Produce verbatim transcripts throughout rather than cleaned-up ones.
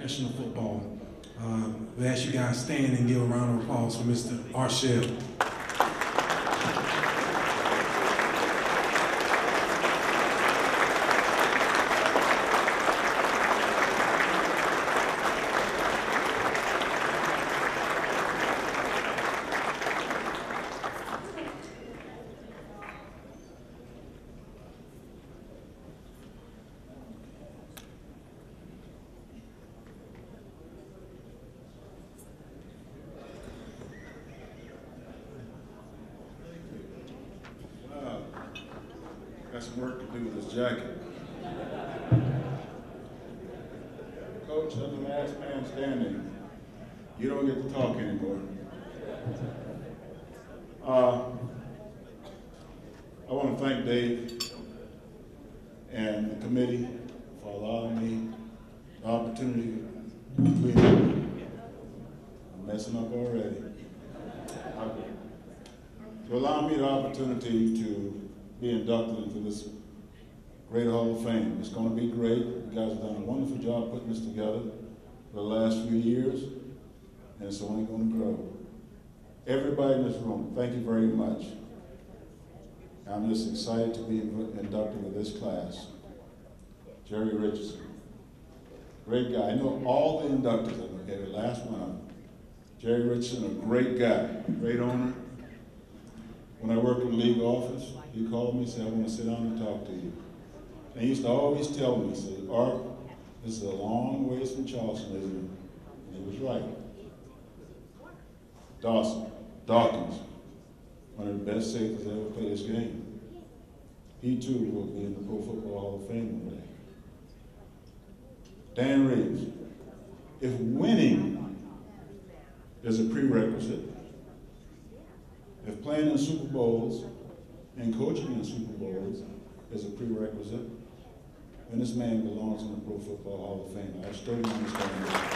professional football. Uh, we ask you guys stand and give a round of applause for Mister Arshel. Got some work to do with this jacket. Coach, I'm the last man standing. You don't get to talk anymore. Uh, I want to thank Dave and the committee for allowing me the opportunity to be here. I'm messing up already. To allow me the opportunity to be inducted into this great Hall of Fame. It's going to be great. You guys have done a wonderful job putting this together for the last few years, and it's only going to grow. Everybody in this room, thank you very much. I'm just excited to be inducted into this class. Jerry Richardson, great guy. I know all the inductees, okay, the last one of them. Jerry Richardson, a great guy, great owner. When I worked in the league office, he called me and said, I want to sit down and talk to you. And he used to always tell me, he said, Art, this is a long ways from Charleston, isn't it? And he was right. Dawson, Dawkins, one of the best safeties that ever played this game. He too will be in the Pro Football Hall of Fame one day. Dan Reeves, if winning is a prerequisite, if playing in Super Bowls and coaching in Super Bowls is a prerequisite, then this man belongs in the Pro Football Hall of Fame. I still don't understand that.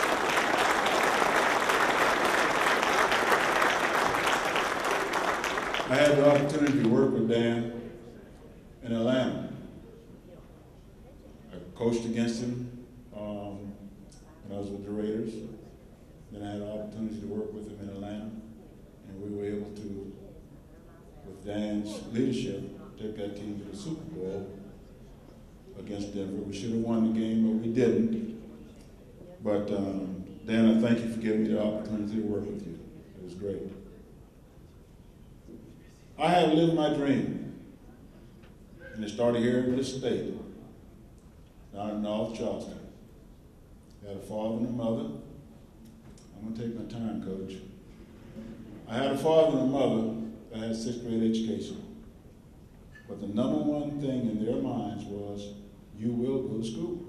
I had the opportunity to work with Dan in Atlanta. I coached against him um, when I was with the Raiders. Then I had the opportunity to work with him in Atlanta. And we were able to, with Dan's leadership, take that team to the Super Bowl against Denver. We should have won the game, but we didn't. But um, Dan, I thank you for giving me the opportunity to work with you. It was great. I have lived my dream, and it started here in this state, down in North Charleston. I had a father and a mother. I'm going to take my time, Coach. I had a father and a mother that had sixth grade education. But the number one thing in their minds was, you will go to school.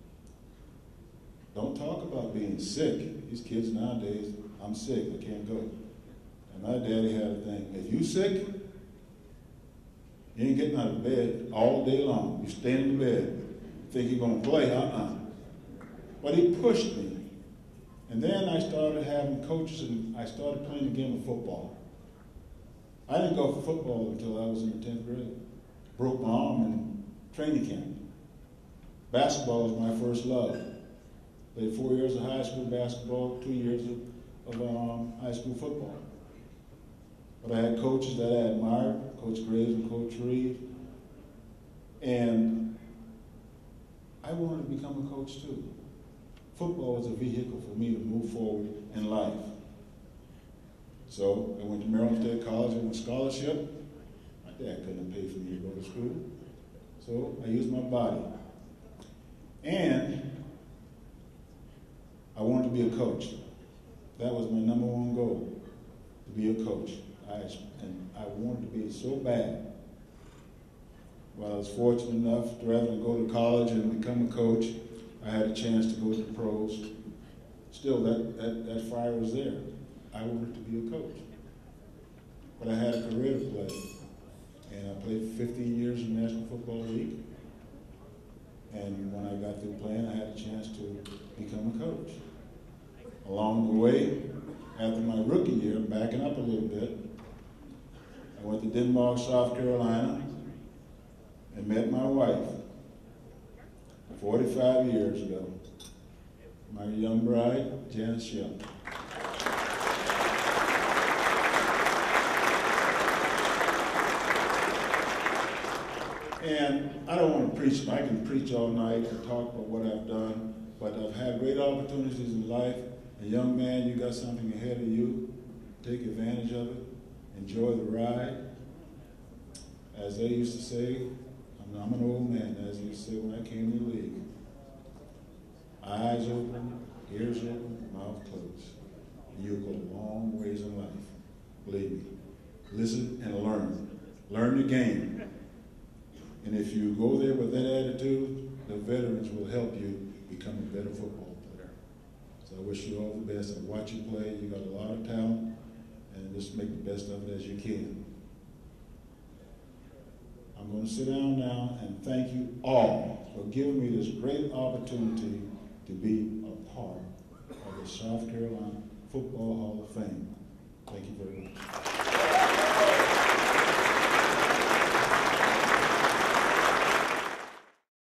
Don't talk about being sick. These kids nowadays, I'm sick, I can't go. And my daddy had a thing, if you sick, you ain't getting out of bed all day long. You stay in the bed. Think you're gonna play, uh-uh. But he pushed me. And then I started having coaches and I started playing the game of football. I didn't go for football until I was in the tenth grade. Broke my arm in training camp. Basketball was my first love. Played four years of high school basketball, two years of, of um, high school football. But I had coaches that I admired, Coach Graves and Coach Reed. And I wanted to become a coach too. Football was a vehicle for me to move forward in life. So I went to Maryland State College with a scholarship. My dad couldn't pay for me to go to school. So I used my body. And I wanted to be a coach. That was my number one goal, to be a coach. I, and I wanted to be so bad. Well, I was fortunate enough to rather than go to college and become a coach, I had a chance to go to the pros. Still, that, that, that fire was there. I wanted to be a coach. But I had a career to play. And I played fifteen years in the National Football League. And when I got through playing, I had a chance to become a coach. Along the way, after my rookie year, backing up a little bit, I went to Denmark, South Carolina, and met my wife forty-five years ago. my young bride, Janice Shell. And I don't want to preach, I can preach all night and talk about what I've done, but I've had great opportunities in life. A young man, you got something ahead of you, take advantage of it, enjoy the ride. As they used to say, I'm, I'm an old man, as they used to say when I came to the league. Eyes open, ears open, mouth closed. You'll go a long ways in life. Believe me. Listen and learn. Learn the game. And if you go there with that attitude, the veterans will help you become a better football player. So I wish you all the best. I watch you play. You got a lot of talent, and just make the best of it as you can. I'm going to sit down now and thank you all for giving me this great opportunity to be a part of the South Carolina Football Hall of Fame. Thank you very much.